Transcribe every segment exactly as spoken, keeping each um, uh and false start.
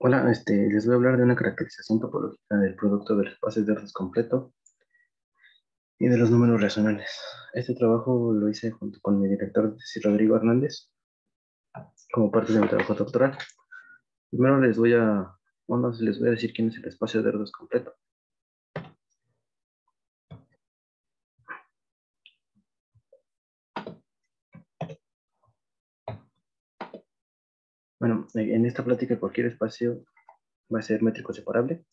Hola, este, les voy a hablar de una caracterización topológica del producto del espacio de Erdos completo y de los números racionales. Este trabajo lo hice junto con mi director de tesis, Rodrigo Hernández, como parte de mi trabajo doctoral. Primero les voy a, bueno, les voy a decir quién es el espacio de Erdos completo. Bueno, en esta plática cualquier espacio va a ser métrico separable.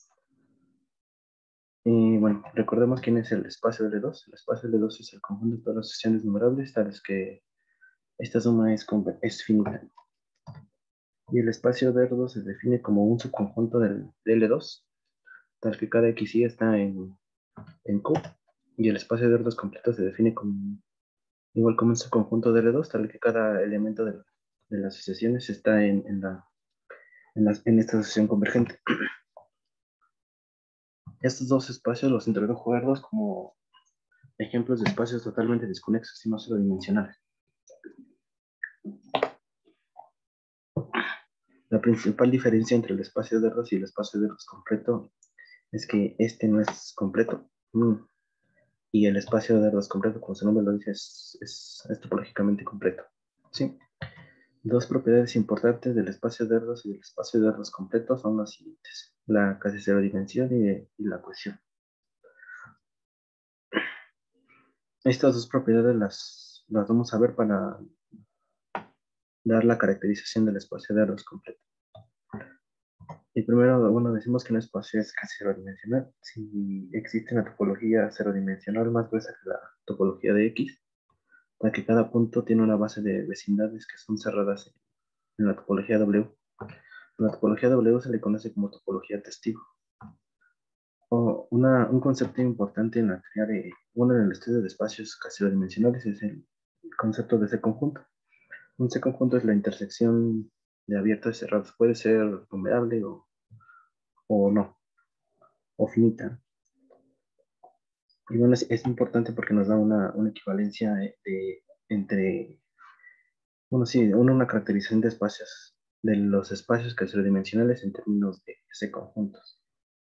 Y bueno, recordemos quién es el espacio L dos. El espacio L dos es el conjunto de todas las secciones numerables, tales que esta suma es, es finita. Y el espacio de Erdos se define como un subconjunto del de L dos, tal que cada X y está en, en Q, y el espacio de Erdos completo se define como igual como un subconjunto de L dos, tal que cada elemento de, de las asociaciones está en, en, la, en, las, en esta asociación convergente. Estos dos espacios los introdujo Erdos como ejemplos de espacios totalmente desconexos y no cero dimensionales. La principal diferencia entre el espacio de Erdos y el espacio de Erdos completo es que este no es completo. Mm. Y el espacio de Erdos completo, como su nombre lo dice, es, es, es topológicamente completo. ¿Sí? Dos propiedades importantes del espacio de Erdos y del espacio de Erdos completo son las siguientes: la casi cero dimensión y, y la cohesión. Estas dos propiedades las, las vamos a ver para dar la caracterización del espacio de Erdos completo. Y primero, bueno, decimos que un espacio es casi cero dimensional si existe una topología cero dimensional más gruesa que la topología de X, ya que cada punto tiene una base de vecindades que son cerradas en la topología W. En la topología W se le conoce como topología testigo. O una, un concepto importante en la teoría de, bueno, en el estudio de espacios casi dimensionales es el concepto de C conjunto. Un C conjunto es la intersección de abiertos y cerrados. Puede ser numerable o, o no, o finita. Y bueno, es, es importante porque nos da una, una equivalencia de, de, entre, bueno, sí, una, una caracterización de espacios, de los espacios casi dimensionales en términos de C conjuntos.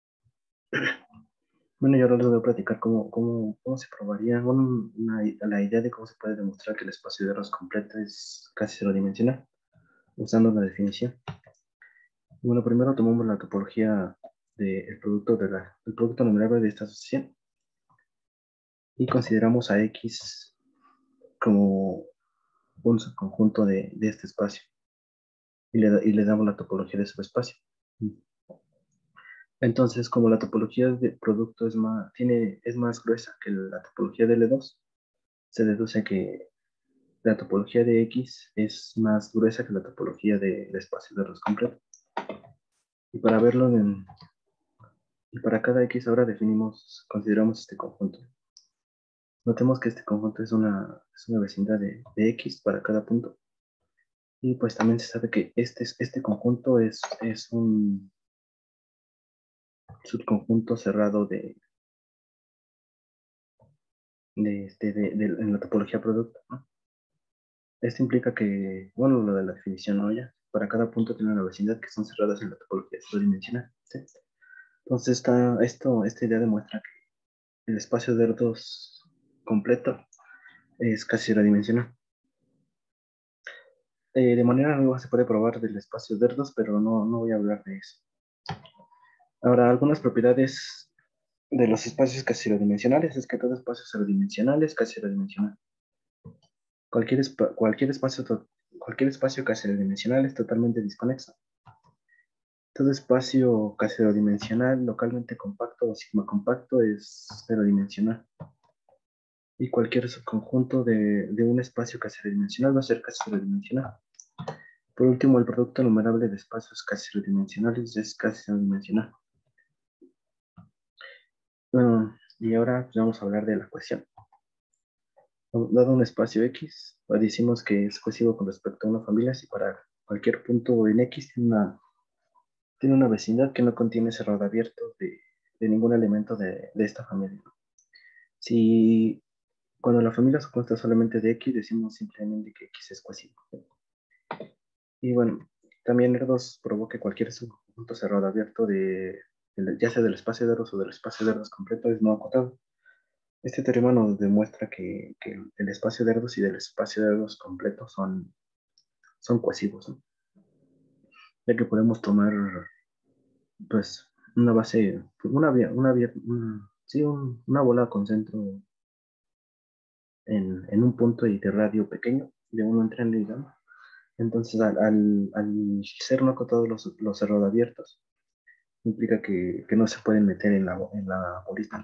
Bueno, yo ahora les voy a platicar cómo, cómo, cómo se probaría, bueno, una, la idea de cómo se puede demostrar que el espacio de Erdos completo es casi cero dimensional, usando la definición. Bueno, primero tomamos la topología del producto, de la, del producto numerable de esta asociación y consideramos a X como un subconjunto de, de este espacio y le, y le damos la topología de subespacio. Entonces, como la topología de producto es más, tiene, es más gruesa que la topología de L dos, se deduce que la topología de X es más gruesa que la topología del espacio de Erdos completo. Y para verlo, en, y para cada X ahora definimos, consideramos este conjunto. Notemos que este conjunto es una, es una vecindad de, de X para cada punto. Y pues también se sabe que este, este conjunto es, es un subconjunto cerrado de, de, este, de, de, en la topología producto, ¿no? Esto implica que, bueno, lo de la definición, ¿no? Ya, para cada punto tiene una vecindad que son cerradas en la topología tridimensional, ¿sí? Entonces, esta, esto, esta idea demuestra que el espacio de Erdos completo es casi redimensional. Eh, de manera nueva se puede probar del espacio de Erdos, pero no, no voy a hablar de eso. Ahora, algunas propiedades de los espacios casi redimensionales es que todo espacio redimensional es casi redimensional. Cualquier, cualquier, espacio, cualquier espacio casi redimensional es totalmente desconexo. Todo espacio casi cero-dimensional, localmente compacto o sigma compacto es cero-dimensional. Y cualquier subconjunto de, de un espacio casi cero-dimensional va a ser casi cero-dimensional. Por último, el producto numerable de espacios casi cero-dimensionales es casi cero-dimensional. Bueno, y ahora vamos a hablar de la cohesión. Dado un espacio X, decimos que es cohesivo con respecto a una familia si para cualquier punto en X tiene una, tiene una vecindad que no contiene cerrado abierto de, de ningún elemento de, de esta familia. Si cuando la familia se consta solamente de X, decimos simplemente que X es cohesivo. Y bueno, también Erdos provoca cualquier punto cerrado abierto de, de- ya sea del espacio de Erdos o del espacio de Erdos completo es no acotado. Este teorema nos demuestra que, que el espacio de Erdos y del espacio de Erdos completo son, son cohesivos, ¿no? Ya que podemos tomar, pues, una base, una, vía- una, vía- un- sí, un- una bola con centro en, en un punto y de radio pequeño, de uno entre en ligado. Entonces, al, al, al ser no acotados los, los cerrados abiertos, implica que, que no se pueden meter en la, en la bolita.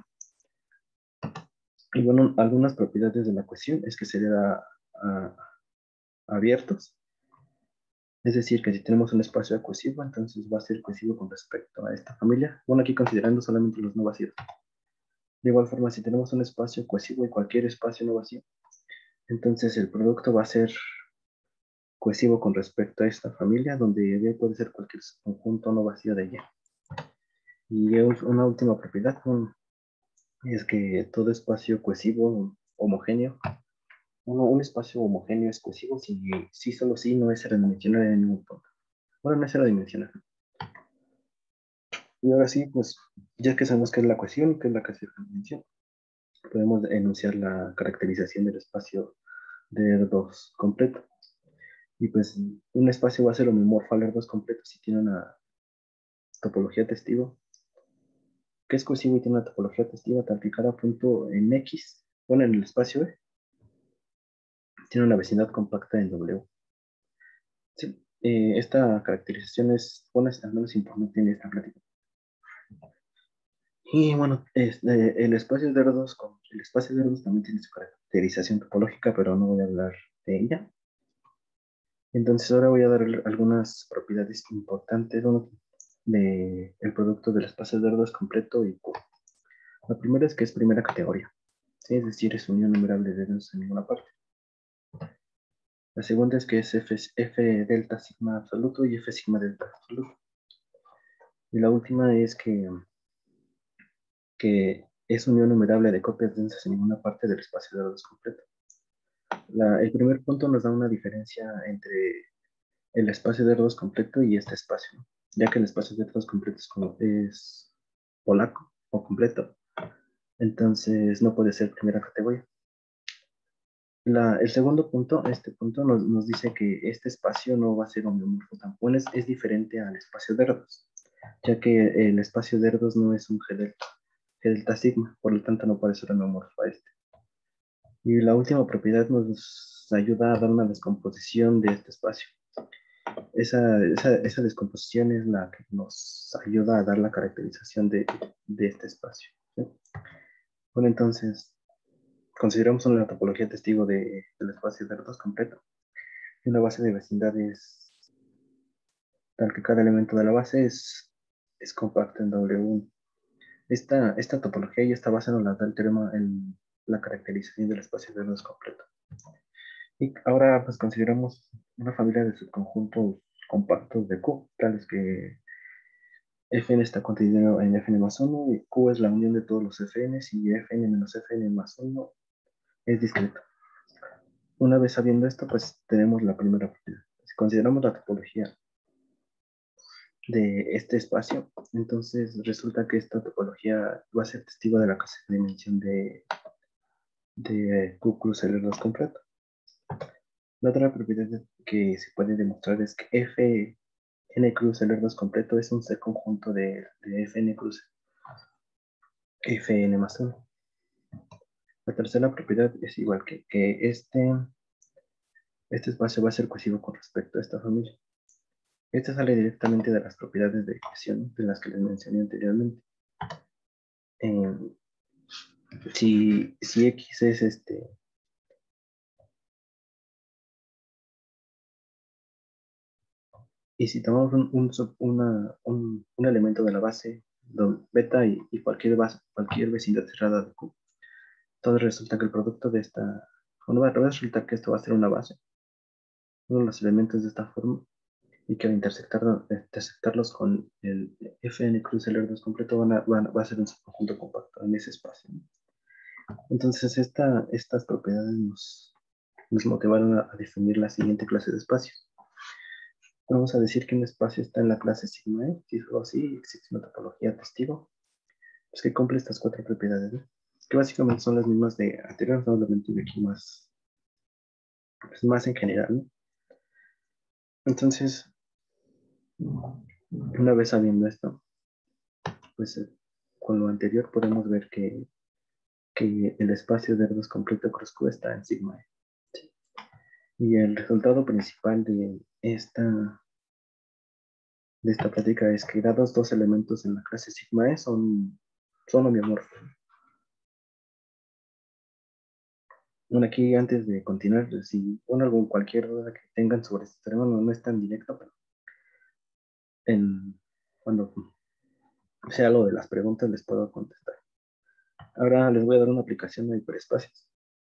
Y bueno, algunas propiedades de la cohesión es que se le da a, abiertos. Es decir, que si tenemos un espacio cohesivo, entonces va a ser cohesivo con respecto a esta familia. Bueno, aquí considerando solamente los no vacíos. De igual forma, si tenemos un espacio cohesivo y cualquier espacio no vacío, entonces el producto va a ser cohesivo con respecto a esta familia, donde B puede ser cualquier conjunto no vacío de ella. Y una última propiedad un, es que todo espacio cohesivo homogéneo, uno, un espacio homogéneo es cohesivo si, si solo si no es redimensional en ningún punto. Bueno, no es redimensional. Y ahora sí, pues, ya que sabemos qué es la cohesión, qué es la dimensión, podemos enunciar la caracterización del espacio de R dos completo. Y pues, un espacio va a ser homomorfo al R dos completo si tiene una topología testigo, que es cohesivo y tiene una topología testigo tal que cada punto en X, bueno, en el espacio E, tiene una vecindad compacta en W. Sí, eh, esta caracterización es, bueno, es al menos importante en esta plática. Y bueno, este, el espacio de R dos, con, el espacio de R dos también tiene su caracterización topológica, pero no voy a hablar de ella. Entonces ahora voy a dar algunas propiedades importantes del de producto del espacio de R dos completo y Q. La primera es que es primera categoría, ¿sí? Es decir, es unión numerable de dos en ninguna parte. La segunda es que es F, F delta sigma absoluto y F sigma delta absoluto. Y la última es que, que es unión numerable de copias densas en ninguna parte del espacio de R dos completo. La, el primer punto nos da una diferencia entre el espacio de R dos completo y este espacio, ¿no? Ya que el espacio de R dos completo es, como, es polaco o completo, entonces no puede ser primera categoría. La, el segundo punto, este punto nos, nos, dice que este espacio no va a ser homeomorfo tampoco, es, es diferente al espacio de R dos, ya que el espacio de R dos no es un G delta, G delta sigma, por lo tanto no puede ser homeomorfo a este. Y la última propiedad nos ayuda a dar una descomposición de este espacio. Esa, esa, esa descomposición es la que nos ayuda a dar la caracterización de, de este espacio, ¿sí? Bueno, entonces, consideramos una topología testigo de, del espacio de R dos completo. Y una base de vecindades tal que cada elemento de la base es, es compacto en W uno. Esta, esta topología y esta base nos la da el teorema en la caracterización del espacio de R dos completo. Y ahora pues consideramos una familia de subconjuntos compactos de Q, tales que Fn está contenido en Fn más uno y Q es la unión de todos los Fns y Fn menos Fn más uno es discreto. Una vez sabiendo esto, pues tenemos la primera propiedad. Si consideramos la topología de este espacio, entonces resulta que esta topología va a ser testigo de la casa de dimensión de, de Q cruz L dos completo. La otra propiedad que se puede demostrar es que F n cruz L dos completo es un C conjunto de, de Fn cruz Fn más uno. La tercera propiedad es igual que, que este, este espacio va a ser cohesivo con respecto a esta familia. Esta sale directamente de las propiedades de ecuación de las que les mencioné anteriormente. Eh, si, si X es este, y si tomamos un, un, una, un, un elemento de la base, beta y, y cualquier, base, cualquier vecindad cerrada de Q, entonces resulta que el producto de esta, bueno, va a resultar que esto va a ser una base, uno de los elementos de esta forma, y que al intersectar, intersectarlos con el Fn cruz L dos completo van a, van, va a ser un subconjunto compacto en ese espacio, ¿no? Entonces esta, estas propiedades nos, nos motivaron a, a definir la siguiente clase de espacios. Vamos a decir que un espacio está en la clase sigma E. Si es algo así, existe una topología testigo, pues que cumple estas cuatro propiedades, ¿no? Que básicamente son las mismas de anterior, solamente de aquí más, pues más en general, ¿no? Entonces, una vez sabiendo esto, pues eh, con lo anterior podemos ver que, que el espacio de redes completo cross Q está en sigma E. ¿Sí? Y el resultado principal de esta, de esta práctica es que dados dos elementos en la clase sigma E son, son homeomorfos. Bueno, aquí antes de continuar, si bueno, algún, cualquier duda que tengan sobre este tema, no, no es tan directo, pero en, cuando sea lo de las preguntas les puedo contestar. Ahora les voy a dar una aplicación de hiperespacios.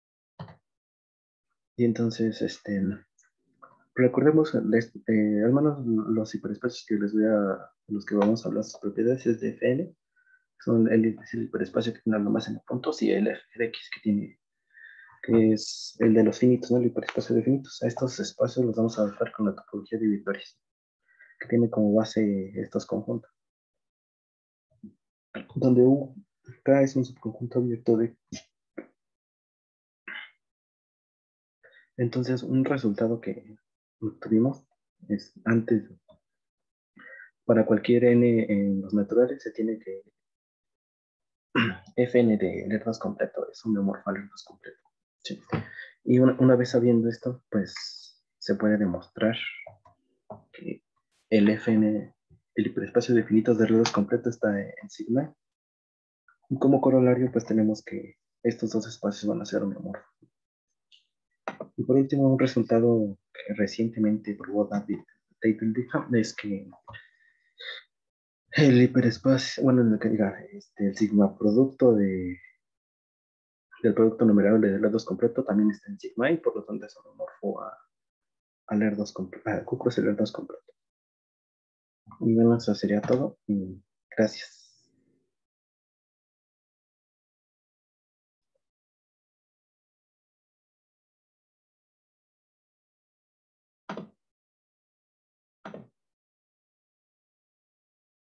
Y entonces, este, recordemos, eh, al menos los hiperespacios que les voy a, los que vamos a hablar, sus propiedades es de F N, son el, el hiperespacio que tiene nomás en los puntos, y el F de X que tiene, que es el de los finitos, ¿no? El hiperespacio de finitos. A estos espacios los vamos a adaptar con la topología de Vitorius, que tiene como base estos conjuntos, donde U, K es un subconjunto abierto de. Entonces, un resultado que obtuvimos es antes, para cualquier n en los naturales, se tiene que Fn de letras completo es un homeomorfo a letras completo. ¿Sí? Y una, una vez sabiendo esto, pues se puede demostrar que el Fn, el hiperespacio de finitos de redes completo está en sigma. Y como corolario, pues tenemos que estos dos espacios van a ser homeomorfos. Y por último, un resultado que recientemente probó David Teiteldicha es que el hiperespacio, bueno, en el que diga, este, el sigma producto de, del producto numerable del R dos completo también está en sigma y por lo tanto es homomorfo a, al R dos completo, a Q cross el R dos completo. Y bueno, eso sería todo y gracias.